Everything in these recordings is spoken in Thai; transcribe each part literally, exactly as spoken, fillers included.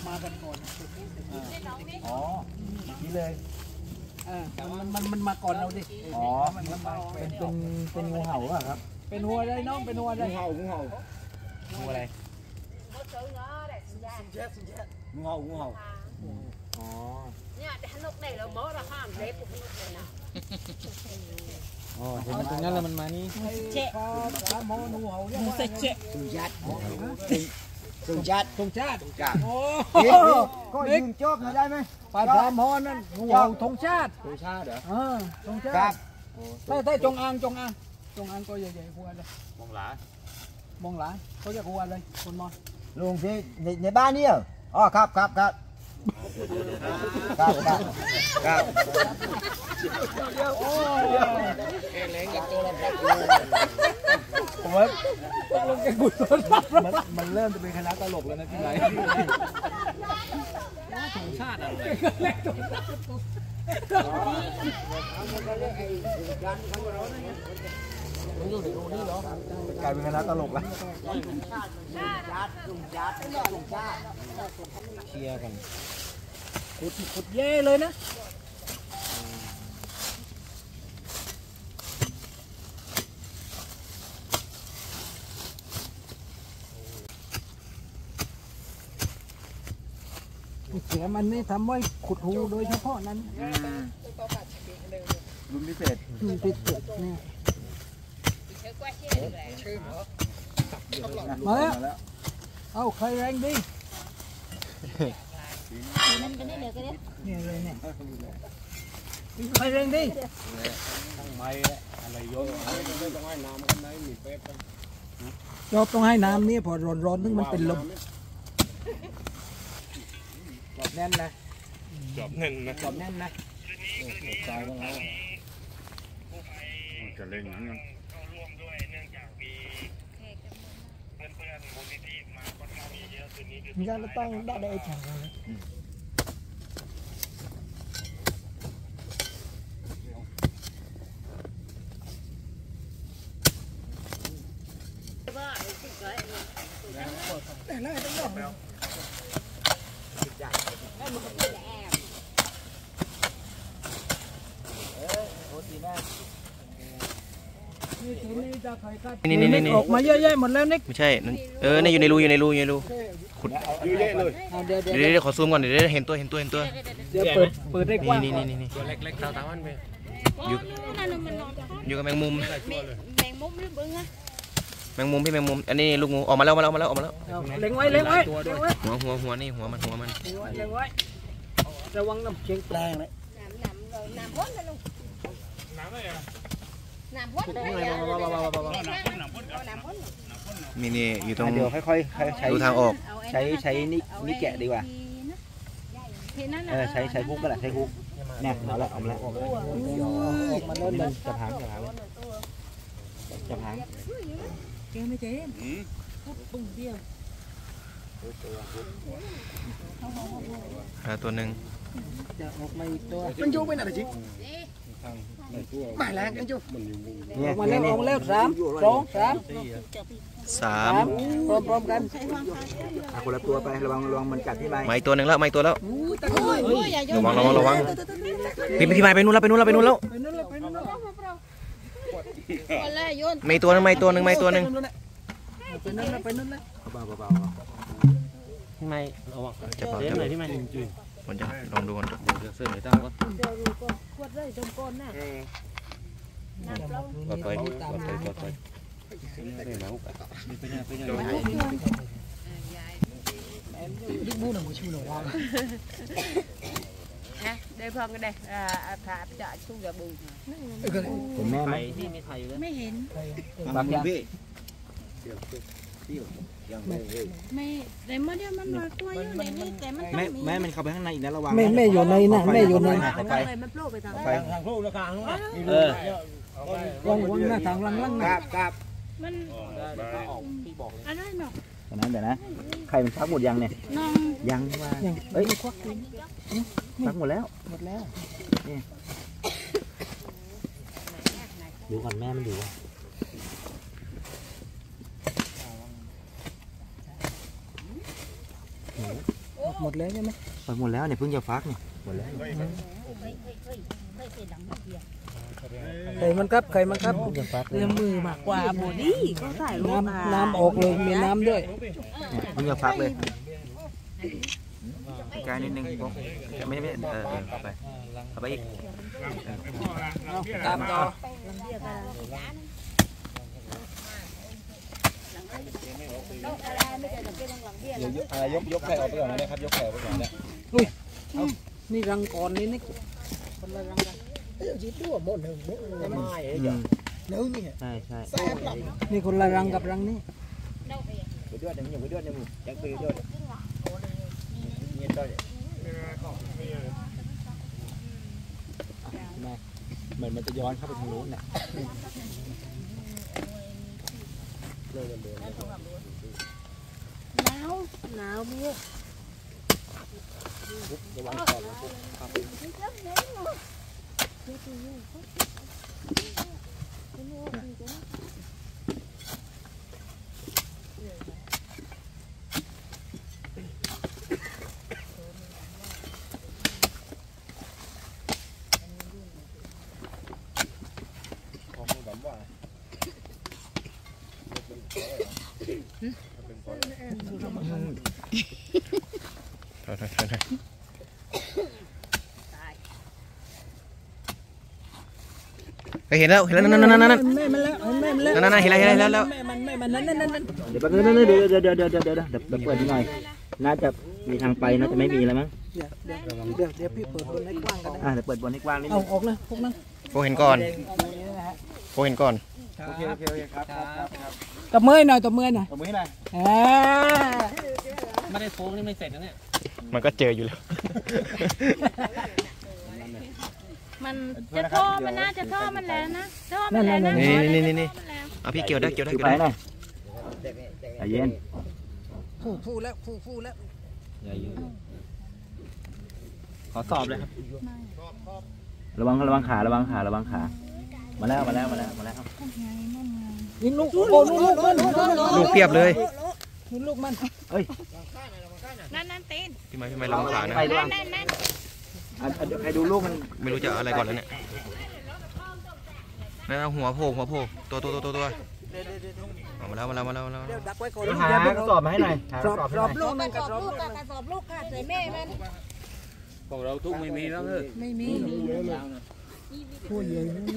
มากันก่อนอ๋อนี่เลยเออมันมันมันมาก่อนเราดิอ๋อมันมาเป็นเป็นเป็นงูเห่าป่ะครับเป็นหัวอะไรน้องเป็นหัวอะไรงูเห่างูเห่างูอะไรงูเห่างูเห่าอ๋อเนี่ยแต่นกไหนเราหมอเราห้ามเล็บพวกนี้เลยนะอ๋อเห็นมันตรงนั้นแล้วมันมานี่เจ๊ปลาหมองูเห่าเรียกว่าเจ๊ตุงจัดตุงจัดตุงชาติโอ้ก็ยืนจบได้ไหมปลาปลาหมอนั่นงูเห่าธงชาติธงชาติเหรอเออธงชาติได้ได้จงอางจงอางจงอางตัวใหญ่ๆหัวเลยมองหลมองหลาเขาจะหัวเลยคนมอลุงที่ในบ้านนี่เหรออ๋อครับครับครับครับครับครับโอ้ยเล้งกับตัวเราครับผมว่าตกลงแกกุศลมันมันเริ่มจะเป็นคณะตลกแล้วนะพี่ไรธงชาติอะไรกลายเป็นคณะตลกแล้วเชียร์กันขุดขุดเย่เลยนะเสียมันนี่ทำไว้ขุดหูโดยเฉพาะนั้นรุ่นพิเศษรุ่นพิเศษเนี่ยมาแล้วเอาใครแรงดีเนี่ยเลยเนี่ยใครแรงดีตั้งไม้อะไรโยนไม่ต้องให้น้ำกันไหนมีเป๊ะจอบต้องให้น้ำนี่พอร้อนๆถึงมันเป็นลมจอบแน่นนะจอบแน่นนะจอบแน่นนะตายแล้วจะเล่นอย่างนั้นงั้นเราต้องได้ได้ฉันเลยแต่ละต้องบอกนี่นี่นี่ออกมาเยอะๆหมดแล้วนิกไม่ใช่เออนี่อยู่ในรูอยู่ในรูอยู่ในรูขุดเยอะเลยเดี๋ยวเดี๋ยวขอซูมก่อนเดี๋ยวเห็นตัวเห็นตัวเห็นตัวเดี๋ยวเปิดเปิดได้กว้างนี่นี่นี่ตัวเล็กๆเท่าๆมันไปอยู่อยู่กับแมงมุมแมงมุมหรือบึ้งอะแมงมุมพี่แมงมุมอันนี้ลูกงูออกมาแล้วมาแล้วมาแล้วออกมาแล้วเล็งไว้เล็งไว้หัวหัวหัวนี่หัวมันหัวมันเล็งไว้ระวังน้ำเชียงแปลงเลยน้ำน้ำน้ำพ้นเลยลุงน้ำอะไรอะน้ำพ้นเลยนี่นี่อยู่ตรงเดี๋ยวค่อยๆใช้ดูทางออกใช้ใช้นี่นี่แกะดีกว่าเออใช้ใช้ฮุกก็แหละใช้ฮุกเนี่ยเอาละเอาละมันเริ่มมันจะพังจะพังจะพังแกไม่เจ๊ปุ๊บปุ๊บเดียวตัวหนึ่งมันยุ่งไปไหนจิไม่แรงกันจุ๊บมาแล้วออกแล้วสามสองสามสามพร้อมๆกันคนละตัวไประวังระวังมันกัดที่ใบไม้ตัวหนึ่งแล้วไม้ตัวแล้วระวังระวังระวังพี่พี่ไม้ไปนู่นแล้วไปนู่นแล้วไปนู่นแล้วไม้ตัวนึงไม้ตัวหนึ่งไม้ตัวหนึ่งไปนู่นแล้วไปนู่นแล้วเบาเบาพี่ไม้ระวังจะเบาจะไหนพี่ไม้จุ๊ยผมจะลองดูก่อนเดี๋ยวเสื้อไหนตั้งก็ขวดเลยจมก้นน่ะน้ำเปล่าก็ต่อยก็ต่อยก็ต่อยยิ่งมูหนังมือชูหนังว่างนะเดี๋ยวพอกันได้ถาจะชุ่มจะบูผมแม่ไหมที่มีไข่เลยไม่เห็นบางอย่างไม่แต่เมื่อเดียวมันมาตัวอยู่ในนี้แต่มันต้องมีแม่มันเข้าไปข้างในอีกนะระวังแม่แม่อยู่ในน่ะแม่อยู่ในไปมันโผล่ไปทางไปทางโผล่แล้วกลางเออวางวางหน้าทางลังลังกราบกราบมันอะไรเนาะตอนนั้นเดี๋ยวนะไข่มันชักหมดยังเนี่ยยังว่าเอ้ยชักหมดแล้วหมดแล้วดูก่อนแม่มันดูหมดแล้วใช่ไหมปล่อยหมดแล้วเนี่ยเพิ่งจะฟักเนี่ยหมดแล้วไข่มันครับไข่มันครับเพิ่งจะฟักเรื่องมือมากกว่าบอดี้ก็ถ่ายรูปมาน้ำน้ำออกเลยมีน้ำด้วยเนี่ยเพิ่งจะฟักเลยใกล้นิดนึงพวกไม่ไม่เออเข้าไปเข้าไปอีกตามต่ออะไรยกยกไข่ออกไปก่อนนะครับยกไข่ออกไปก่อนเนี่ยนี่รังก่อนนี่นี่คนละรังกันเดี๋ยวจีตัวหมดหนึ่งหมดเลยไม่เดี๋ยวเนื้อนี่ใช่ใช่นี่คนละรังกับรังนี้ไปด้วยเนี่ยมึงไปด้วยเนี่ยมึงยังไปด้วยเนี่ยต้อยเหมือนมันจะย้อนเข้าไปทางนู้นน่ะหนาวหนาวเบี้ยระวังก่อนนะครับเฮ้ยเห็นแล้วเห็นแล้วนั่นนั่นนั่นนั่นแม่มันแล้วแม่มันแล้วนั่นนั่นเห็นแล้วเห็นแล้วเห็นแล้วแม่มันแม่มันนั่นนั่นนั่นเดี๋ยวแป๊บนึงเดี๋ยวเดี๋ยวเดี๋ยวเดี๋ยวเดี๋ยวเดี๋ยวเดี๋ยวเดี๋ยวเปิดหน่อยน่าจะมีทางไปน่าจะไม่มีแล้วมั้งเดี๋ยวเดี๋ยวเดี๋ยวเดี๋ยวพี่เปิดบนให้กว้างกันได้อ่าเดี๋ยวเปิดบอลให้กว้างนิดเอานึงออกเลยพวกนั้นโฟเห็นก่อนโฟเห็นก่อนโอเคโอเคโอเคครับครับครับตบมือหน่อยตบมือหน่อยตบมือให้หน่อยอ่าไม่ได้โฟกนี่ไม่เสร็จนะเนี่ยมันก็เจออยู่แล้วมันจะท่อมันน่าจะท่อมันแล้วนะท่อมันแล้วนะนี่นี่นี่นี่เอาพี่เกี่ยวได้เกี่ยวได้ถือเกี่ยวไปได้หน่อยใจเย็นฟูฟูแล้วฟูฟูแล้วขอสอบเลยครับระวังระวังขาระวังขาระวังขามาแล้วมาแล้วมาแล้วมาแล้วยิงลูกโอ้ลูกลูกมันลูกเพียบเลยยิงลูกมันเอ้ยนั่นนั่นตีนพี่ไม้พี่ไม้ระวังขานะใครระวังนั่นนั่นอ่ะอ่ะใครดูลูกมันไม่รู้จะอะไรก่อนแล้วเนี่ยนั่นเอาหัวโผล่หัวโผล่ตัวตัวตัวตัวตัวเอามาแล้วมาแล้วมาแล้วมาแล้วเดี๋ยวดักไว้ก่อนหากระสอบมาให้หน่อยหากสระอบสอบให้สหอน่บอยลูกนึงกกัระบสสออบบ ลูลูกกกระสอบลูกค่ะใส่แม่มันของเราทุกไม่มีแล้วเออไม่มีผู้ใหญ่นี่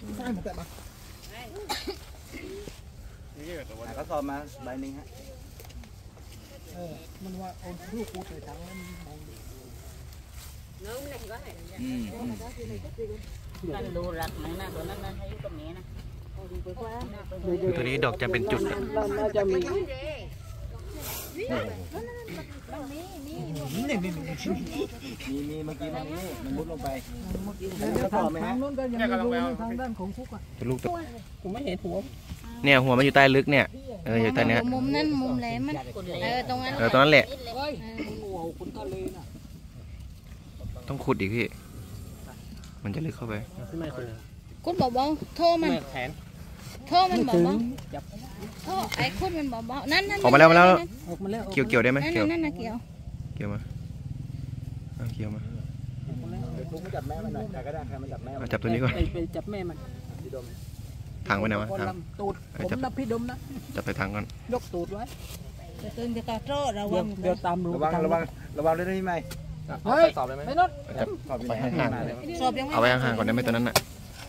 หากระสอบมาใบหนึ่งฮะเออมันว่าเอาลูกกูใส่ถังแล้วมันมองดูดูรักมันนะตัวนั้นนะให้อยู่กับแม่นะตัวนี้ดอกจะเป็นจุดอะน่าจะมีมีมีเมื่อกี้มันนี่มันมุดลงไปเดี๋ยวทางทางนู้นก็ยังมีรูทางด้านของคุกอ่ะตัวลูกตัวผมไม่เห็นหัวเนี่ยหัวมันอยู่ใต้ลึกเนี่ยเอออยู่ใต้เนี้ยมุมนั้นมุมแหลมมันเออตรงนั้นเออตรงนั้นแหละเฮ้ยโอ้โหคุณทะเลน่ะต้องขุดอีกพี่มันจะลึกเข้าไปไม่คนคุณบอกว่าโทรมันไม่แขนโทรมันบอกว่าโทรไอ้คุณมันบอกว่านั่นนั่นออกมาแล้วมาแล้วออกมาแล้วเกี่ยวเกี่ยวได้ไหมนั่นเกี่ยวนั่นนะเกี่ยวเกี่ยวมาเอาเกี่ยวมาเดี๋ยวลุงมาจับแม่มันหน่อยใครก็ได้ใครมาจับแม่มัเอานจับตัวนี้ก่อนไปไปจับแม่มันถังไว้ไหนวะคนถังลำตูดผมนะพี่ดมนะจับไปถังก่อนยกตูดไว้จะตื่นจะกระโจระเดี๋วัยวงเดี๋ยวตามรูระวังระวังระวังด้วยนะพี่ไม่เฮ้ยไปรถจับสอบอยู่ไปไหนห่างมาเลยสอบยังๆไม่เอาไว้ห่างๆก่อนได้ไหมตัวนั้นน่ะ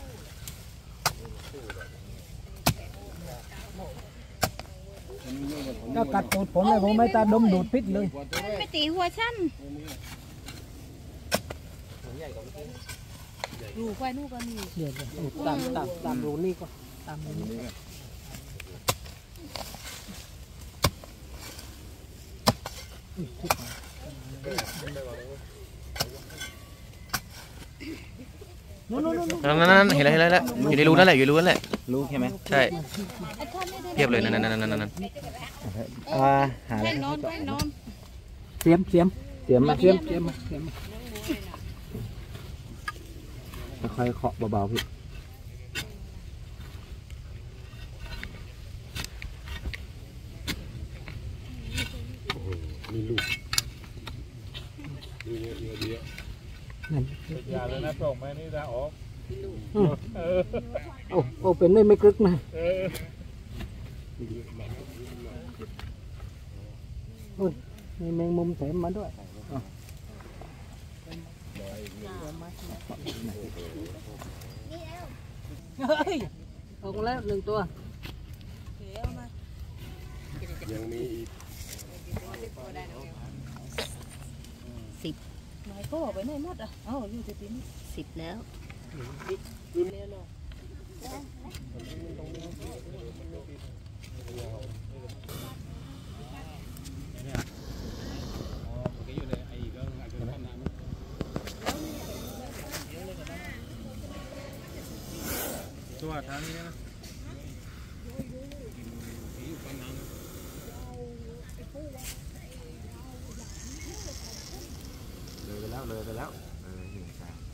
ถ้ากัดตูดผมเลยผมไม่ตาดมดูดพิษเลยไม่ตีหัวฉันดูควายนู่นก็มีเดี๋ยวตูดตามตามตามรูนี่ก็ตามรูนี้นู่นนู่นนู่นนั่นนั่นเห็นแล้วเห็นแล้วเห็นแล้วอยู่ในรูนั่นแหละอยู่ในรูนั่นแหละลูกใช่ไหมใช่ไอ้ท่อนนี่เพียบเลยนั่นนั่นนั่นนั่นนั่นอ่าหาแค่นอนแค่นอนเสียมเสียมเสียมมาเสียมเสียมเสียมค่อยๆเคาะเบาๆพี่อย่าเลยนะส่งมานี่จะออกโอ้โอ้เป็นได้ไม่กรึกนะโอ้มีแมงมุมแถมมาด้วยเฮ้ยออกแล้วหนึ่งตัวยังมีอีกหมายก็ไปไหนหมดอ่ะเอ้าอยู่ที่นี่สิบแล้วตัวทางนี้นะเลยไปแล้วเลยไปแล้วเออหนึ่งสาม